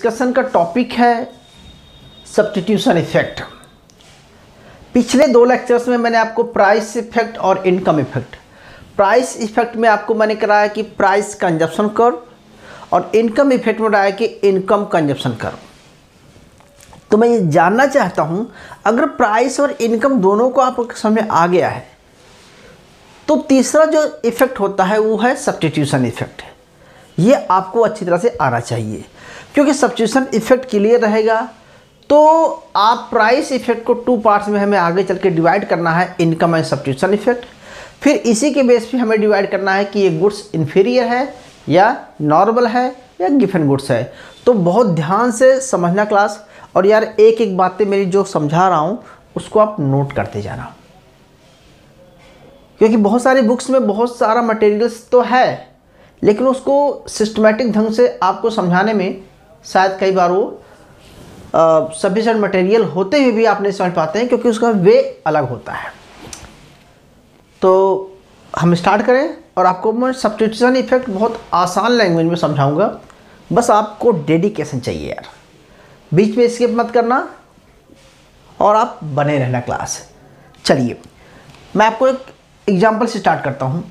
Discussion का topic है substitution effect. पिछले 2 लेक्चर्स में मैंने आपको प्राइस इफेक्ट और इनकम इफेक्ट, प्राइस इफेक्ट में आपको मैंने कराया कि प्राइस कंजप्शन कर्व और इनकम इफेक्ट में बताया कि इनकम कंजप्शन कर्व। तो मैं ये जानना चाहता हूँ, अगर प्राइस और इनकम दोनों को आपको समझ में आ गया है तो तीसरा जो इफेक्ट होता है वो है सब्स्टिट्यूशन इफेक्ट। ये आपको अच्छी तरह से आना चाहिए, क्योंकि सब्स्टिट्यूशन इफेक्ट क्लियर रहेगा तो आप प्राइस इफेक्ट को 2 पार्ट्स में हमें आगे चल के डिवाइड करना है, इनकम एंड सब्स्टिट्यूशन इफेक्ट। फिर इसी के बेस पे हमें डिवाइड करना है कि ये गुड्स इन्फीरियर है या नॉर्मल है या गिवन गुड्स है। तो बहुत ध्यान से समझना क्लास, और यार एक एक बातें मेरी जो समझा रहा हूँ उसको आप नोट करते जाना, क्योंकि बहुत सारी बुक्स में बहुत सारा मटेरियल्स तो है लेकिन उसको सिस्टमेटिक ढंग से आपको समझाने में शायद कई बार वो सफिशिएंट मटेरियल होते हुए भी आप नहीं समझ पाते हैं, क्योंकि उसका वे अलग होता है। तो हम स्टार्ट करें, और आपको मैं सब्स्टिट्यूशन इफेक्ट बहुत आसान लैंग्वेज में समझाऊंगा। बस आपको डेडिकेशन चाहिए यार, बीच में स्किप मत करना और आप बने रहना क्लास। चलिए मैं आपको एक एग्जाम्पल से स्टार्ट करता हूँ।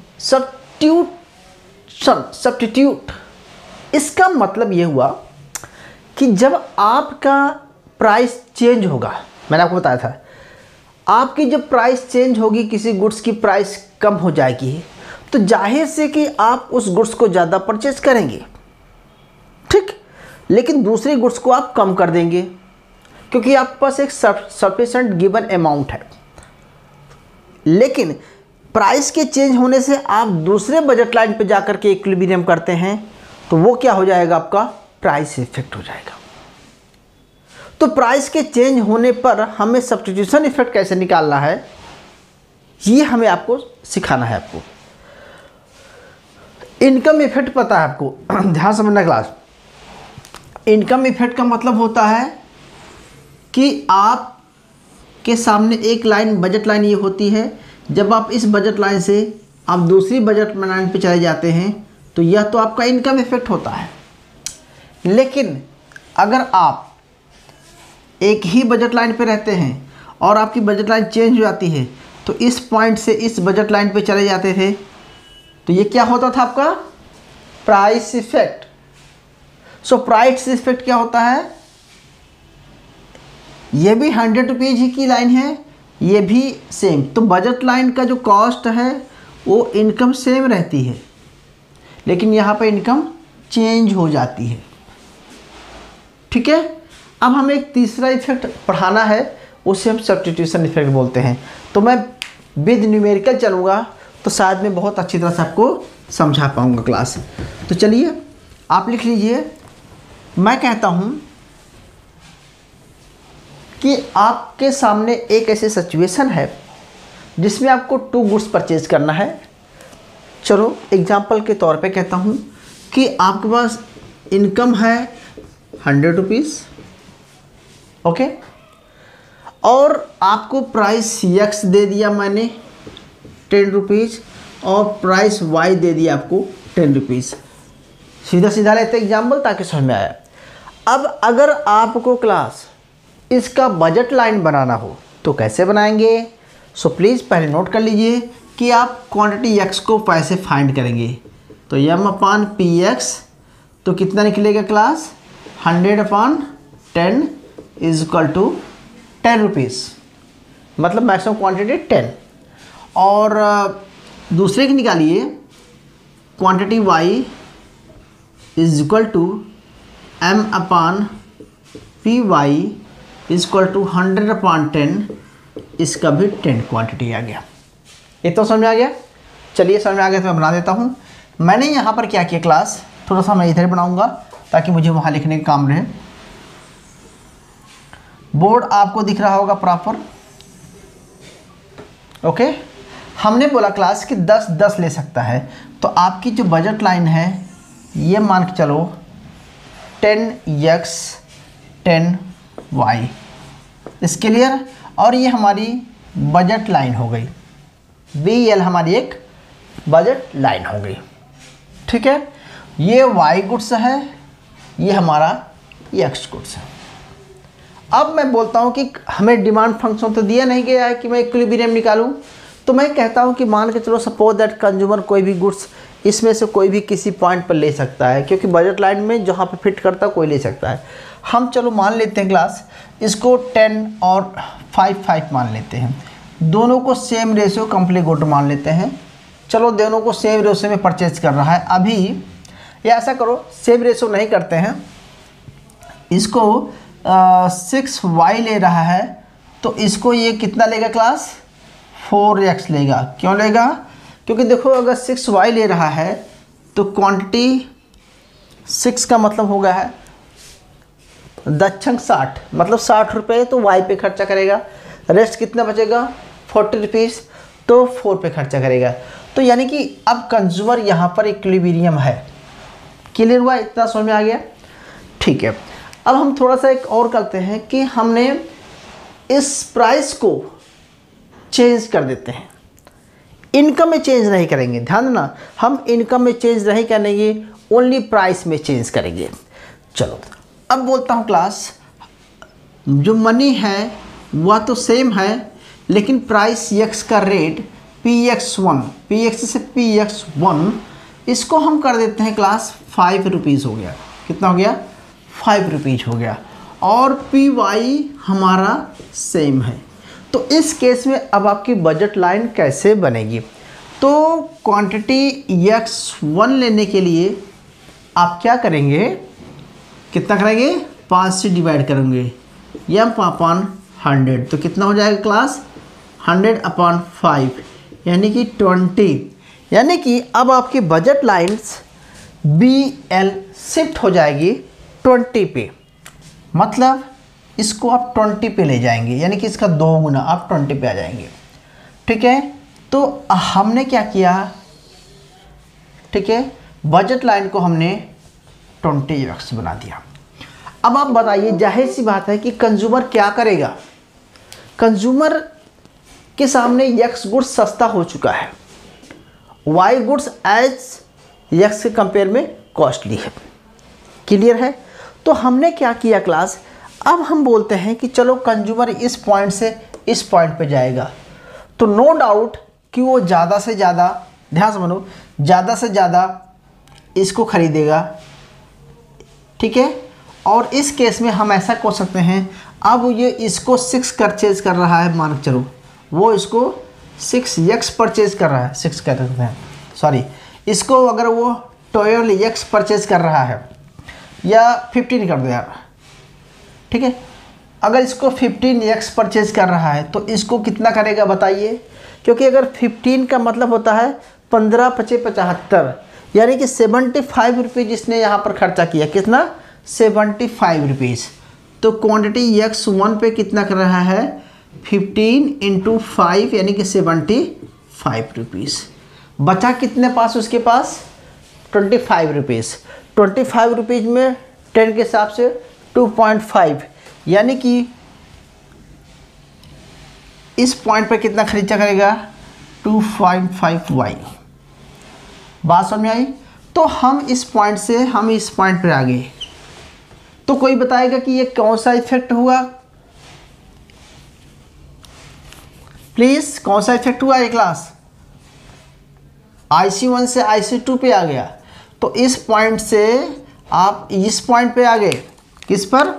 सब्स्टिट्यूट, इसका मतलब ये हुआ कि जब आपका प्राइस चेंज होगा, मैंने आपको बताया था आपकी जब प्राइस चेंज होगी, किसी गुड्स की प्राइस कम हो जाएगी तो जाहिर से कि आप उस गुड्स को ज़्यादा परचेज करेंगे, ठीक, लेकिन दूसरी गुड्स को आप कम कर देंगे क्योंकि आपके पास एक सफिशिएंट गिवन अमाउंट है। लेकिन प्राइस के चेंज होने से आप दूसरे बजट लाइन पे जाकर के इक्विलिब्रियम करते हैं तो वो क्या हो जाएगा, आपका प्राइस इफेक्ट हो जाएगा। तो प्राइस के चेंज होने पर हमें सब्स्टिट्यूशन इफेक्ट कैसे निकालना है ये हमें आपको सिखाना है। आपको इनकम इफेक्ट पता है आपको, ध्यान समझना क्लास। इनकम इफेक्ट का मतलब होता है कि आप के सामने एक लाइन, बजट लाइन ये होती है, जब आप इस बजट लाइन से आप दूसरी बजट लाइन पे चले जाते हैं तो यह तो आपका इनकम इफेक्ट होता है। लेकिन अगर आप एक ही बजट लाइन पे रहते हैं और आपकी बजट लाइन चेंज हो जाती है तो इस पॉइंट से इस बजट लाइन पे चले जाते थे तो ये क्या होता था, आपका price effect. So price effect क्या होता है, ये भी 100 रुपीज़ ही की लाइन है, ये भी सेम। तो बजट लाइन का जो कॉस्ट है वो इनकम सेम रहती है, लेकिन यहाँ पे इनकम चेंज हो जाती है, ठीक है। अब हमें एक तीसरा इफेक्ट पढ़ाना है, उसे हम सब्स्टिट्यूशन इफेक्ट बोलते हैं। तो मैं विद न्यूमेरिकल चलूँगा तो शायद मैं बहुत अच्छी तरह से आपको समझा पाऊँगा क्लास। तो चलिए आप लिख लीजिए, मैं कहता हूँ कि आपके सामने एक ऐसी सिचुएशन है जिसमें आपको 2 गुड्स परचेज करना है। चलो एग्जांपल के तौर पे कहता हूँ कि आपके पास इनकम है 100 रुपीज़, ओके, और आपको प्राइस यक्स दे दिया मैंने 10 रुपीज़ और प्राइस वाई दे दिया आपको 10 रुपीज़। सीधा सीधा लेते एग्जाम्पल ताकि समझ में आया। अब अगर आपको क्लास इसका बजट लाइन बनाना हो तो कैसे बनाएंगे? सो प्लीज़ पहले नोट कर लीजिए कि आप क्वांटिटी एक्स को कैसे फाइंड करेंगे। तो m अपान पी एक्स तो कितना निकलेगा class, 100 upon 10 is equal to 10 rupees, मतलब मैक्सिमम क्वांटिटी 10। और दूसरे की निकालिए, quantity y is equal to m upon P Y is equal to 100 upon 10, इसका भी 10 क्वांटिटी आ गया। ये तो समझ में आ गया। चलिए समझ में आ गया तो मैं बना देता हूँ। मैंने यहाँ पर क्या किया क्लास, थोड़ा सा मैं इधर बनाऊँगा ताकि मुझे वहाँ लिखने का काम रहे। बोर्ड आपको दिख रहा होगा प्रॉपर, ओके। हमने बोला क्लास कि 10 ले सकता है, तो आपकी जो बजट लाइन है ये मान के चलो 10x 10y, इसके लिए। और ये हमारी बजट लाइन हो गई, BL हमारी एक बजट लाइन हो गई, ठीक है। ये y गुड्स है, ये हमारा एक्स गुड्स। अब मैं बोलता हूँ कि हमें डिमांड फंक्शन तो दिया नहीं गया है कि मैं इक्विलिब्रियम निकालूं, तो मैं कहता हूँ कि मान के चलो सपोज दैट कंज्यूमर कोई भी गुड्स इसमें से कोई भी किसी पॉइंट पर ले सकता है, क्योंकि बजट लाइन में जहाँ पे फिट करता कोई ले सकता है। हम चलो मान लेते हैं क्लास इसको 10 और 5 मान लेते हैं, दोनों को सेम रेशियो कंप्लीट गुड मान लेते हैं। चलो दोनों को सेम रेशियो में परचेज कर रहा है। अभी या ऐसा करो, सेम रेशियो नहीं करते हैं, इसको 6y ले रहा है तो इसको ये कितना लेगा क्लास 4x लेगा। क्यों लेगा? क्योंकि देखो अगर 6y ले रहा है तो क्वांटिटी 6 का मतलब हो गया है दक्षिक 60, मतलब 60 रुपये तो y पे खर्चा करेगा, रेस्ट कितना बचेगा 40 रुपीज़, तो 4 पे खर्चा करेगा। तो यानी कि अब कंज्यूमर यहाँ पर इक्विलिब्रियम है। क्लियर हुआ? इतना समझ में आ गया? ठीक है। अब हम थोड़ा सा एक और करते हैं कि हमने इस प्राइस को चेंज कर देते हैं, इनकम में चेंज नहीं करेंगे। ध्यान देना, हम इनकम में चेंज नहीं करेंगे, ओनली प्राइस में चेंज करेंगे। चलो अब बोलता हूँ क्लास, जो मनी है वह तो सेम है, लेकिन प्राइस x का रेट px1, px से px1, इसको हम कर देते हैं क्लास 5 रुपीज़ हो गया। कितना हो गया? 5 रुपीज़ हो गया। और py हमारा सेम है। तो इस केस में अब आपकी बजट लाइन कैसे बनेगी? तो क्वांटिटी x1 लेने के लिए आप क्या करेंगे? कितना करेंगे? 5 से डिवाइड करेंगे, m/100, तो कितना हो जाएगा क्लास 100/5 यानी कि 20। यानी कि अब आपकी बजट लाइन्स BL शिफ्ट हो जाएगी 20 पे, मतलब इसको आप 20 पे ले जाएंगे, यानी कि इसका 2 गुना आप 20 पे आ जाएंगे। ठीक है, तो हमने क्या किया? ठीक है, बजट लाइन को हमने 20x बना दिया। अब आप बताइए, जाहिर सी बात है कि कंज्यूमर क्या करेगा? कंज्यूमर के सामने x गुड्स सस्ता हो चुका है, y गुड्स एज x के कंपेयर में कॉस्टली है। क्लियर है? तो हमने क्या किया क्लास, अब हम बोलते हैं कि चलो कंज्यूमर इस पॉइंट से इस पॉइंट पे जाएगा, तो नो डाउट कि वो ज़्यादा से ज़्यादा, ध्यान से मानो, ज़्यादा से ज़्यादा इसको खरीदेगा। ठीक है, और इस केस में हम ऐसा कर सकते हैं, अब ये इसको 6 परचेज कर रहा है, मान चलो वो इसको 6x परचेज कर रहा है, 6 कर सकते हैं, सॉरी, इसको अगर वो 12x परचेज कर रहा है, या 15 कर दो यार, ठीक है, अगर इसको 15x परचेज कर रहा है तो इसको कितना करेगा बताइए? क्योंकि अगर 15 का मतलब होता है 15 × 5 = 75, यानी कि 75 रुपीज़ इसने यहाँ पर खर्चा किया। कितना? 75 रुपीज़। तो क्वांटिटी x1 पे कितना कर रहा है? 15 × 5 यानी कि 75 रुपीज़। बचा कितने पास उसके पास? 25 रुपीज़। 25 रुपीज़ में 10 के हिसाब से 2.5, यानी कि इस पॉइंट पर कितना खर्चा करेगा? 2.5y। बात समझ में आई? तो हम इस पॉइंट से हम इस पॉइंट पर आ गए, तो कोई बताएगा कि ये कौन सा इफेक्ट हुआ? प्लीज, कौन सा इफेक्ट हुआ ये क्लास? IC1 से IC2 पे आ गया, तो इस पॉइंट से आप इस पॉइंट पे आ गए, किस पर?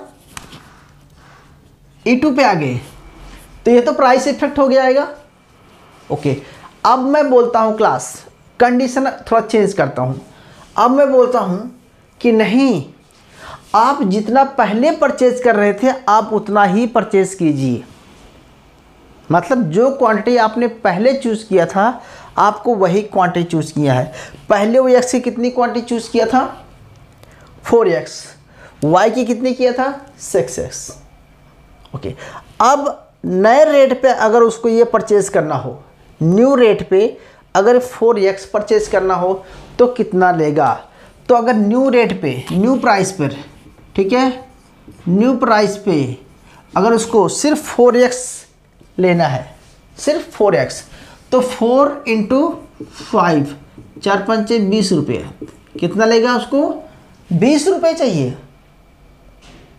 E2 पे आ गए, तो ये तो प्राइस इफेक्ट हो गया आएगा। ओके, अब मैं बोलता हूँ क्लास, कंडीशन थोड़ा चेंज करता हूँ। अब मैं बोलता हूँ कि नहीं, आप जितना पहले परचेज कर रहे थे आप उतना ही परचेज कीजिए, मतलब जो क्वांटिटी आपने पहले चूज़ किया था आपको वही क्वांटिटी चूज़ किया है। पहले वो x की कितनी क्वांटिटी चूज़ किया था? 4x। y की कितनी किया था? 6x। ओके, अब नए रेट पे अगर उसको ये परचेज करना हो, न्यू रेट पे अगर 4x परचेज करना हो तो कितना लेगा? तो अगर न्यू रेट पे, न्यू प्राइस पर, ठीक है, न्यू प्राइस पे अगर उसको सिर्फ 4x लेना है, सिर्फ 4x, तो 4 × 5, 4 × 5 = 20 रुपये। कितना लेगा उसको? 20 रुपये चाहिए।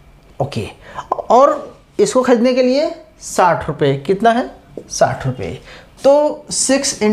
ओके। और इसको खरीदने के लिए 60 रुपये, कितना है 60 रुपये, तो 6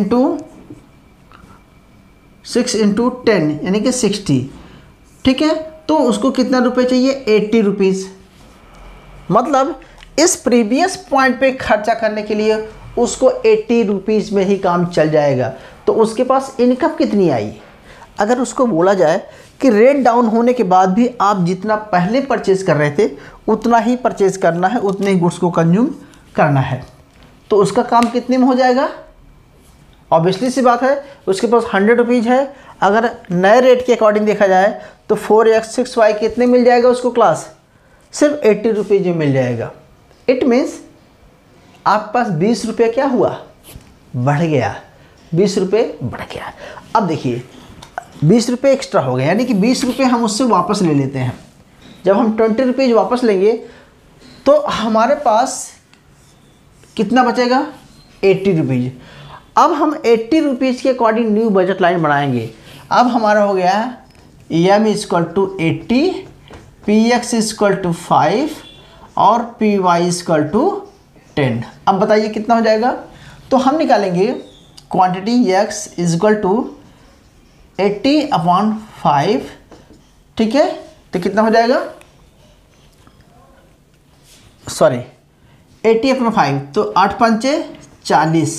इंटू 10 यानी कि 60, ठीक है। तो उसको कितना रुपये चाहिए 80 रुपीज़। मतलब इस प्रीवियस पॉइंट पे खर्चा करने के लिए उसको 80 रुपीज़ में ही काम चल जाएगा। तो उसके पास इनकम कितनी आई। अगर उसको बोला जाए कि रेट डाउन होने के बाद भी आप जितना पहले परचेज़ कर रहे थे उतना ही परचेज़ करना है, उतने ही गुड्स को कंज्यूम करना है, तो उसका काम कितने में हो जाएगा। ऑब्वियसली सी बात है, उसके पास 100 रुपीज़ है। अगर नए रेट के अकॉर्डिंग देखा जाए तो 4x 6y कितने मिल जाएगा उसको क्लास, सिर्फ 80 रुपीज़ में मिल जाएगा। इट मीन्स आपके पास 20 रुपये क्या हुआ, बढ़ गया, 20 रुपये बढ़ गया। अब देखिए 20 रुपये एक्स्ट्रा हो गए, यानी कि 20 रुपये हम उससे वापस ले लेते हैं। जब हम 20 रुपीज़ वापस लेंगे तो हमारे पास कितना बचेगा 80 रुपीज़। अब हम 80 रुपीज़ के अकॉर्डिंग न्यू बजट लाइन बनाएंगे। अब हमारा हो गया M equal to 80, px equal to 5 और py इक्वल टू 10। अब बताइए कितना हो जाएगा। तो हम निकालेंगे क्वांटिटी x इक्वल टू 80/5, ठीक है। तो कितना हो जाएगा, सॉरी 80/5, तो 8 पंचे 40,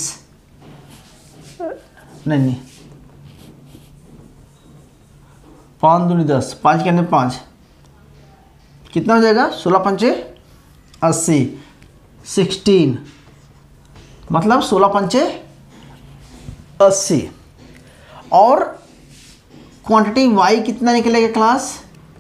नहीं 5 दूनी 10, 5 के अंदर 5, कितना हो जाएगा 16 पंचे 80, 16, मतलब 16 पंचे 80। और क्वांटिटी y कितना निकलेगा क्लास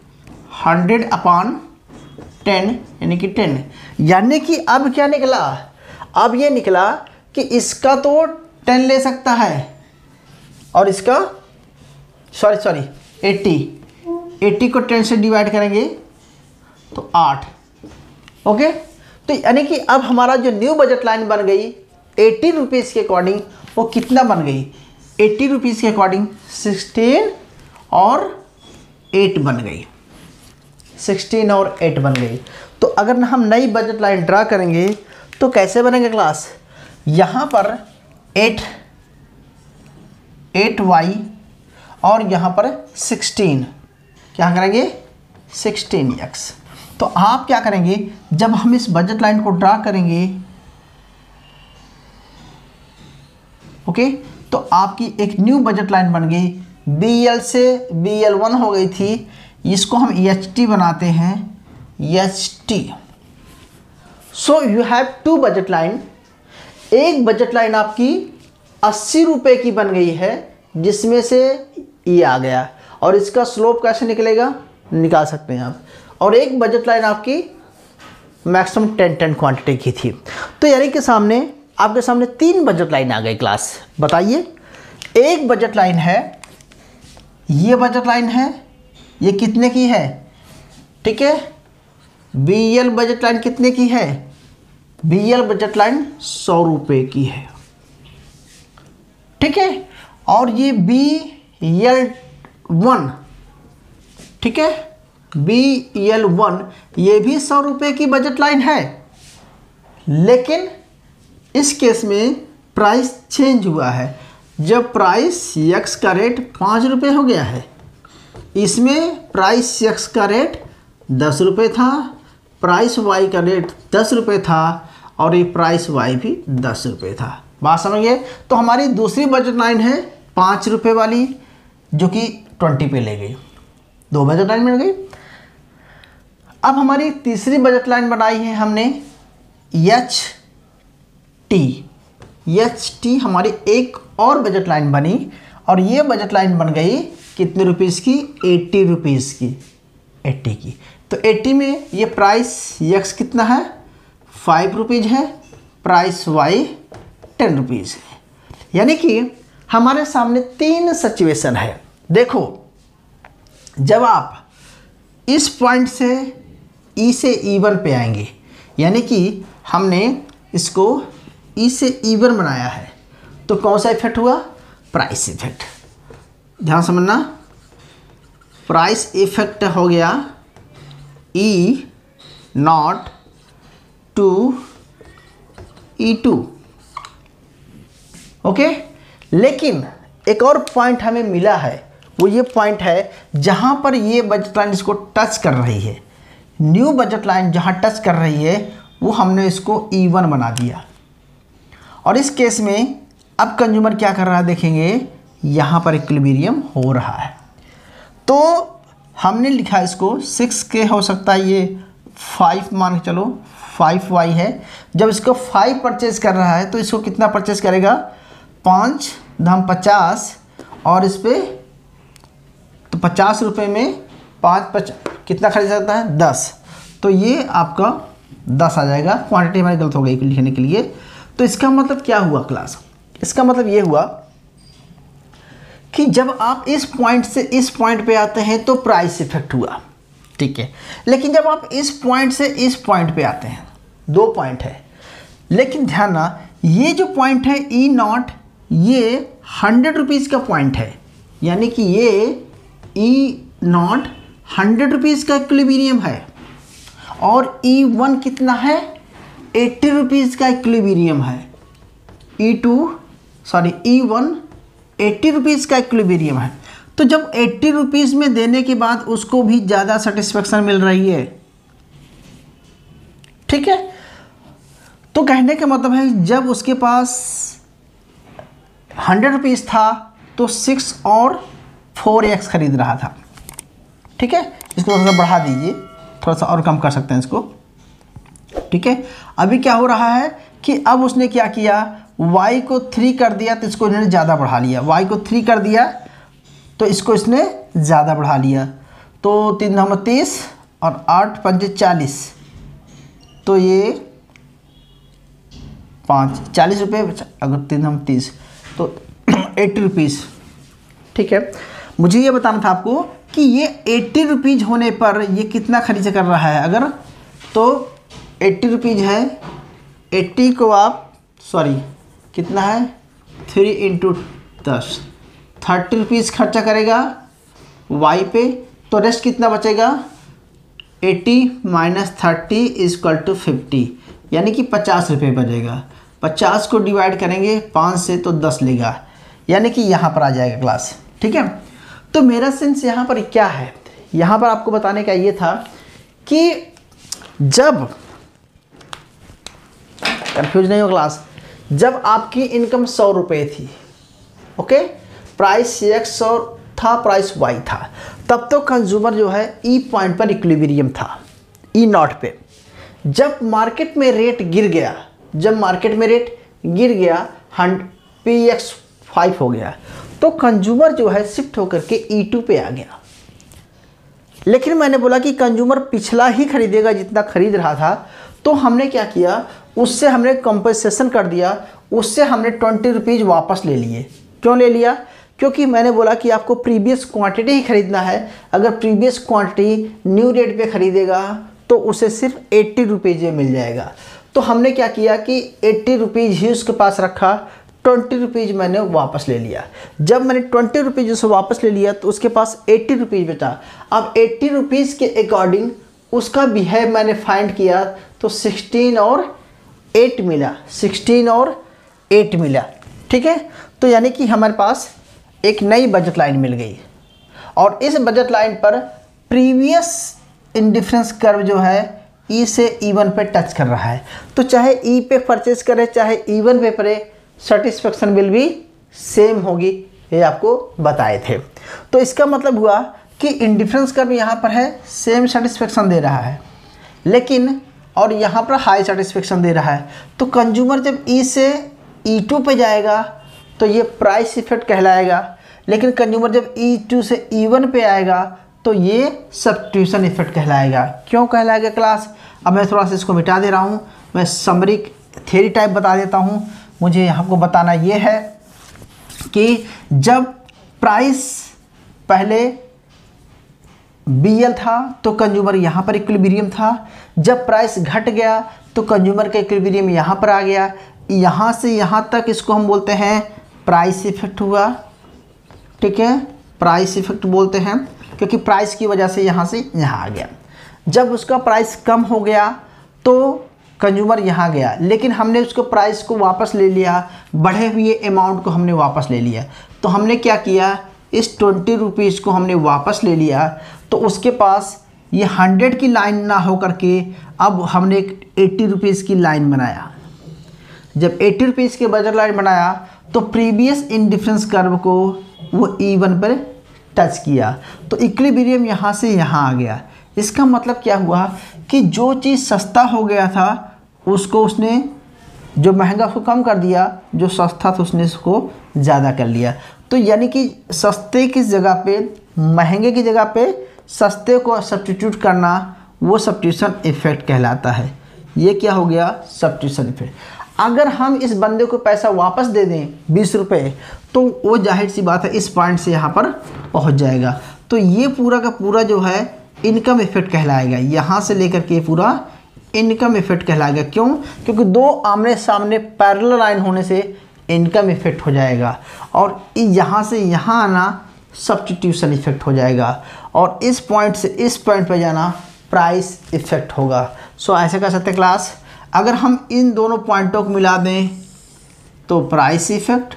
100/10 यानी कि 10। यानी कि अब क्या निकला, अब ये निकला कि इसका तो 10 ले सकता है और इसका सॉरी 80 को 10 से डिवाइड करेंगे तो 8। ओके, तो यानी कि अब हमारा जो न्यू बजट लाइन बन गई 80 रुपीज़ के अकॉर्डिंग, वो कितना बन गई 80 रुपीज़ के अकॉर्डिंग 16 और 8 बन गई, 16 और 8 बन गई। तो अगर हम नई बजट लाइन ड्रा करेंगे तो कैसे बनेंगे क्लास, यहाँ पर 8y और यहाँ पर 16, क्या करेंगे 16x। तो आप क्या करेंगे, जब हम इस बजट लाइन को ड्रा करेंगे, ओके, तो आपकी एक न्यू बजट लाइन बन गई। BL से BL1 हो गई थी, इसको हम HT बनाते हैं, HT। So you have 2 budget line. एक बजट लाइन आपकी 80 रुपये की बन गई है, जिसमें से ये आ गया, और इसका स्लोप कैसे निकलेगा, निकाल सकते हैं आप। और एक बजट लाइन आपकी मैक्सिमम 10 क्वांटिटी की थी। तो यानी कि आपके सामने 3 बजट लाइन आ गई क्लास। बताइए, एक बजट लाइन है, ये बजट लाइन है, ये कितने की है, ठीक है। BL बजट लाइन कितने की है, BL बजट लाइन 100 रुपये की है, ठीक है। और ये BL1, ठीक है, BL1 ये भी 100 रुपये की बजट लाइन है, लेकिन इस केस में प्राइस चेंज हुआ है। जब प्राइस x का रेट 5 रुपये हो गया है, इसमें प्राइस x का रेट 10 रुपये था, प्राइस y का रेट 10 रुपये था, और ये प्राइस y भी 10 रुपये था। बात समझिए। तो हमारी दूसरी बजट लाइन है 5 रुपये वाली, जो कि 20 पे ले गई, 2 बजट लाइन मिल गई। अब हमारी तीसरी बजट लाइन बनाई है हमने HT हमारी एक और बजट लाइन बनी, और ये बजट लाइन बन गई कितने रुपीज़ की, 80 रुपीज़ की, 80 की। तो 80 में ये प्राइस x कितना है 5 रुपीज़ है, प्राइस y 10 रुपीज़ है। यानी कि हमारे सामने 3 सिचुएशन है। देखो, जब आप इस पॉइंट से E से E1 पे आएंगे, यानी कि हमने इसको E से E1 बनाया है, तो कौन सा इफेक्ट हुआ, प्राइस इफेक्ट। ध्यान समझना, प्राइस इफेक्ट हो गया E not to E2। Okay, लेकिन एक और पॉइंट हमें मिला है, वो ये पॉइंट है जहाँ पर ये बजट लाइन इसको टच कर रही है, न्यू बजट लाइन जहाँ टच कर रही है वो हमने इसको E1 बना दिया। और इस केस में अब कंज्यूमर क्या कर रहा है देखेंगे, यहाँ पर इक्विलिब्रियम हो रहा है। तो हमने लिखा इसको 6 के हो सकता है, ये 5 मान के चलो 5y है। जब इसको 5 परचेज कर रहा है तो इसको कितना परचेज करेगा, 5 धम 50 और इस पर तो 50 रुपये में 5 कितना खरीद सकता है, 10। तो ये आपका 10 आ जाएगा। क्वांटिटी हमारी गलत हो गई लिखने के लिए। तो इसका मतलब क्या हुआ क्लास, इसका मतलब ये हुआ कि जब आप इस पॉइंट से इस पॉइंट पे आते हैं तो प्राइस इफेक्ट हुआ, ठीक है। लेकिन जब आप इस पॉइंट से इस पॉइंट पे आते हैं, 2 पॉइंट है, लेकिन ध्यान ना, ये जो पॉइंट है E0 ये 100 रुपीज़ का पॉइंट है, यानी कि ये E0 100 रुपीज़ का इक्विलिब्रियम है और E1 कितना है, 80 रुपीज़ का इक्विलिब्रियम है। E1 80 रुपीज़ का इक्विलिब्रियम है। तो जब 80 रुपीज़ में देने के बाद उसको भी ज़्यादा सेटिस्फेक्शन मिल रही है, ठीक है। तो कहने का मतलब है जब उसके पास 100 रुपीज़ था तो 6 और 4x खरीद रहा था, ठीक है। इसको थोड़ा सा बढ़ा दीजिए, थोड़ा सा और कम कर सकते हैं इसको, ठीक है। अभी क्या हो रहा है कि अब उसने क्या किया, y को 3 कर दिया तो इसको इन्होंने ज़्यादा बढ़ा लिया, y को 3 कर दिया तो इसको इसने ज़्यादा बढ़ा लिया। तो 3 धम 30 और 8 पंजे 40, तो ये 40 रुपये, अगर 3 धम 30 तो 80 रुपीज़, ठीक है। मुझे ये बताना था आपको कि ये 80 रुपीज़ होने पर ये कितना खर्च कर रहा है। अगर तो 80 रुपीज़ है, 80 को आप कितना है 3 × 10 30 रुपीज़ खर्चा करेगा y पे, तो रेस्ट कितना बचेगा, 80 - 30 = 50, यानी कि 50 रुपये बचेगा। 50 को डिवाइड करेंगे 5 से तो 10 लेगा, यानी कि यहाँ पर आ जाएगा क्लास, ठीक है। तो मेरा सेंस यहाँ पर क्या है, यहाँ पर आपको बताने का ये था कि जब कंफ्यूज नहीं हो क्लास, जब आपकी इनकम 100 रुपये थी, ओके, प्राइस x और था, प्राइस y था, तब तो कंज्यूमर जो है E पॉइंट पर इक्विलिब्रियम था, E0 पे। जब मार्केट में रेट गिर गया, PX 5 हो गया, तो कंज्यूमर जो है शिफ्ट होकर के E2 पे आ गया। लेकिन मैंने बोला कि कंज्यूमर पिछला ही खरीदेगा जितना खरीद रहा था, तो हमने क्या किया, उससे हमने कंपनसेशन कर दिया, उससे हमने 20 रुपीज़ वापस ले लिए। क्यों ले लिया, क्योंकि मैंने बोला कि आपको प्रीवियस क्वांटिटी ही खरीदना है। अगर प्रीवियस क्वांटिटी न्यू रेट पे खरीदेगा तो उसे सिर्फ 80 रुपीज़ मिल जाएगा। तो हमने क्या किया कि 80 रुपीज़ ही उसके पास रखा, 20 रुपीज़ मैंने वापस ले लिया। जब मैंने 20 रुपीज़ उसे वापस ले लिया तो उसके पास 80 रुपीज़ बचा। अब 80 रुपीज़ के अकॉर्डिंग उसका बिहेव मैंने फाइंड किया तो 16 और 8 मिला, 16 और 8 मिला, ठीक है। तो यानी कि हमारे पास एक नई बजट लाइन मिल गई और इस बजट लाइन पर प्रीवियस इंडिफरेंस कर्व जो है E से E1 पे टच कर रहा है। तो चाहे E पे परचेज करे चाहे E1 पे करे, सेटिस्फेक्शन बिल भी सेम होगी, ये आपको बताए थे। तो इसका मतलब हुआ कि इंडिफरेंस कर्व यहाँ पर है, सेम सेटिस्फेक्शन दे रहा है, लेकिन और यहाँ पर हाई सेटिस्फेक्शन दे रहा है। तो कंज्यूमर जब E से E2 पे जाएगा तो ये प्राइस इफेक्ट कहलाएगा, लेकिन कंज्यूमर जब E2 से E1 पे आएगा तो ये सब्स्टिट्यूशन इफेक्ट कहलाएगा। क्यों कहलाएगा क्लास, अब मैं थोड़ा सा इसको मिटा दे रहा हूँ, मैं समरी थ्योरी टाइप बता देता हूँ। मुझे आपको बताना ये है कि जब प्राइस पहले BL था तो कंज्यूमर यहाँ पर इक्विलिब्रियम था, जब प्राइस घट गया तो कंज्यूमर का इक्विलिब्रियम यहाँ पर आ गया, यहाँ से यहाँ तक इसको हम बोलते हैं प्राइस इफेक्ट हुआ, ठीक है, प्राइस इफेक्ट बोलते हैं, क्योंकि प्राइस की वजह से यहाँ आ गया। जब उसका प्राइस कम हो गया तो कंज्यूमर यहाँ गया, लेकिन हमने उसको प्राइस को वापस ले लिया, बढ़े हुए अमाउंट को हमने वापस ले लिया। तो हमने क्या किया, इस 20 रुपीज़ को हमने वापस ले लिया, तो उसके पास ये 100 की लाइन ना हो करके अब हमने एक 80 रुपीज़ की लाइन बनाया। जब 80 रुपीज़ के बजट लाइन बनाया तो प्रीवियस इंडिफरेंस कर्व को वो E1 पर टच किया, तो इक्विलिब्रियम यहाँ से यहाँ आ गया। इसका मतलब क्या हुआ कि जो चीज़ सस्ता हो गया था उसको उसने, जो महंगा उसको कम कर दिया, जो सस्ता था उसने उसको ज़्यादा कर लिया। तो यानी कि सस्ते की जगह पे, महंगे की जगह पे सस्ते को सब्स्टिट्यूट करना, वो सब्स्टिट्यूशन इफेक्ट कहलाता है। ये क्या हो गया, सब्स्टिट्यूशन इफेक्ट। अगर हम इस बंदे को पैसा वापस दे दें 20 रुपये, तो वो जाहिर सी बात है इस पॉइंट से यहाँ पर पहुँच जाएगा। तो ये पूरा का पूरा जो है इनकम इफेक्ट कहलाएगा, यहाँ से लेकर के पूरा इनकम इफेक्ट कहलाएगा। क्यों? क्योंकि दो आमने सामने पैरेलल लाइन होने से इनकम इफेक्ट हो जाएगा, और यहाँ से यहाँ आना सब्स्टिट्यूशन इफेक्ट हो जाएगा, और इस पॉइंट से इस पॉइंट पर जाना प्राइस इफेक्ट होगा। सो ऐसे कर सकते हैं क्लास, अगर हम इन दोनों पॉइंटों को मिला दें तो प्राइस इफेक्ट,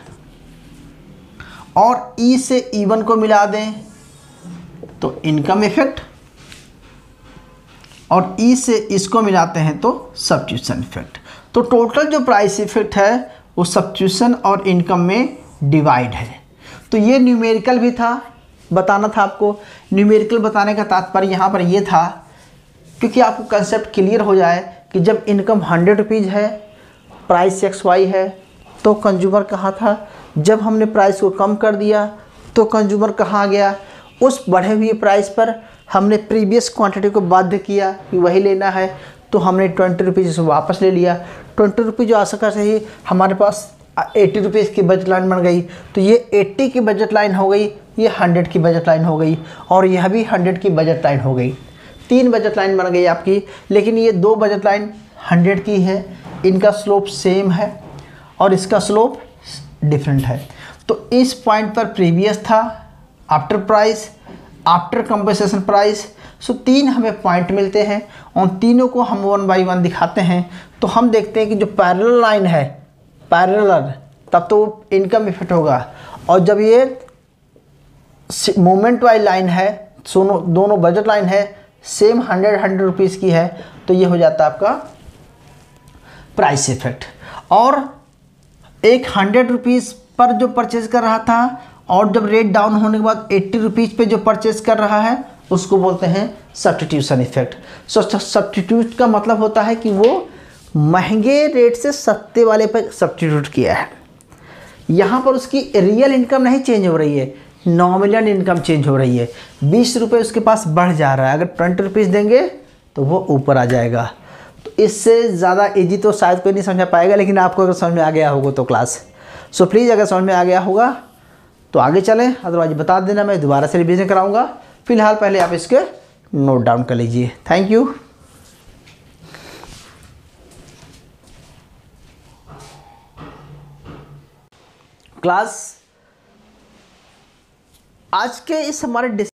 और ई से E1 को मिला दें तो इनकम इफेक्ट, और ई से इसको मिलाते हैं तो सब्स्टिट्यूशन इफेक्ट। तो टोटल जो प्राइस इफेक्ट है वो सब्स्टिट्यूशन और इनकम में डिवाइड है। तो ये न्यूमेरिकल भी था, बताना था आपको। न्यूमेरिकल बताने का तात्पर्य यहाँ पर ये था क्योंकि आपको कंसेप्ट क्लियर हो जाए कि जब इनकम 100 रुपीज़ है, प्राइस XY है, तो कंज्यूमर कहाँ था, जब हमने प्राइस को कम कर दिया तो कंज्यूमर कहाँ गया, उस बढ़े हुए प्राइस पर हमने प्रीवियस क्वांटिटी को बाध्य किया कि वही लेना है, तो हमने 20 रुपीज़ वापस ले लिया। 20 रुपीज़ जो आशा से ही हमारे पास 80 रुपीज़ की बजट लाइन बन गई, तो ये 80 की बजट लाइन हो गई, ये 100 की बजट लाइन हो गई, और यह भी 100 की बजट लाइन हो गई। 3 बजट लाइन बन गई आपकी, लेकिन ये 2 बजट लाइन 100 की है, इनका स्लोप सेम है और इसका स्लोप डिफरेंट है। तो इस पॉइंट पर प्रीवियस था, after price, after compensation price. So 3 हमें पॉइंट मिलते हैं, और तीनों को हम 1 बाई 1 दिखाते हैं। तो हम देखते हैं कि जो पैरेलल लाइन है, पैरेलल, तब तो इनकम इफेक्ट होगा, और जब ये मोमेंट वाली लाइन है, दोनों बजट लाइन है, सेम 100 रुपीज़ की है, तो ये हो जाता है आपका प्राइस इफेक्ट। और एक 100 रुपीज़ पर जो परचेज कर रहा था, और जब रेट डाउन होने के बाद 80 रुपीज़ पे जो परचेज कर रहा है, उसको बोलते हैं सब्स्टिट्यूशन इफेक्ट। सो सब्स्टिट्यूट का मतलब होता है कि वो महंगे रेट से सस्ते वाले पर सब्स्टिट्यूट किया है। यहाँ पर उसकी रियल इनकम नहीं चेंज हो रही है, नॉमिनल इनकम चेंज हो रही है। 20 रुपये उसके पास बढ़ जा रहा है, अगर 20 रुपीज़ देंगे तो वो ऊपर आ जाएगा। तो इससे ज़्यादा इजी तो शायद कोई नहीं समझ पाएगा, लेकिन आपको अगर समझ में आ गया होगा तो क्लास। सो प्लीज़ अगर समझ में आ गया होगा तो आगे चलें, अदरवाइज बता देना, मैं दोबारा से रिवीजन कराऊंगा। फिलहाल पहले आप इसके नोट डाउन कर लीजिए। Thank you. क्लास आज के इस हमारे